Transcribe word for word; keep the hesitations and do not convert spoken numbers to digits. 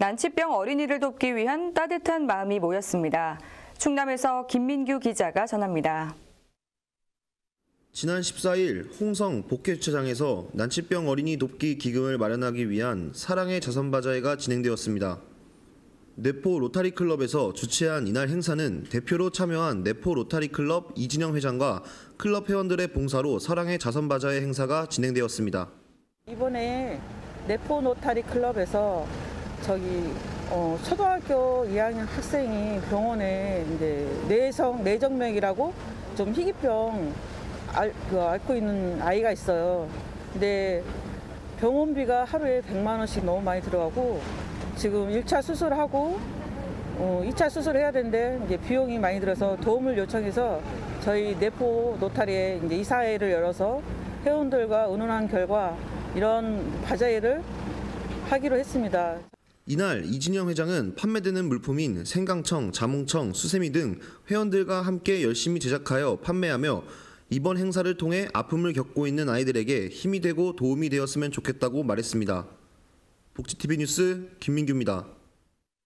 난치병 어린이를 돕기 위한 따뜻한 마음이 모였습니다. 충남에서 김민규 기자가 전합니다. 지난 십사일 홍성 복회주차장에서 난치병 어린이 돕기 기금을 마련하기 위한 사랑의 자선바자회가 진행되었습니다. 내포 로타리클럽에서 주최한 이날 행사는 대표로 참여한 내포 로타리클럽 이진영 회장과 클럽 회원들의 봉사로 사랑의 자선바자회 행사가 진행되었습니다. 이번에 내포 로타리클럽에서 저기 어, 초등학교 이 학년 학생이 병원에 이제 뇌성 뇌정맥이라고 좀 희귀병 알, 그 앓고 있는 아이가 있어요. 근데 병원비가 하루에 백만 원씩 너무 많이 들어가고 지금 일 차 수술하고 어, 이 차 수술을 해야 되는데 이제 비용이 많이 들어서 도움을 요청해서 저희 내포 로타리에 이제 이사회를 열어서 회원들과 의논한 결과 이런 바자회를 하기로 했습니다. 이날 이진영 회장은 판매되는 물품인 생강청, 자몽청, 수세미 등 회원들과 함께 열심히 제작하여 판매하며 이번 행사를 통해 아픔을 겪고 있는 아이들에게 힘이 되고 도움이 되었으면 좋겠다고 말했습니다. 복지티비 뉴스 김민규입니다.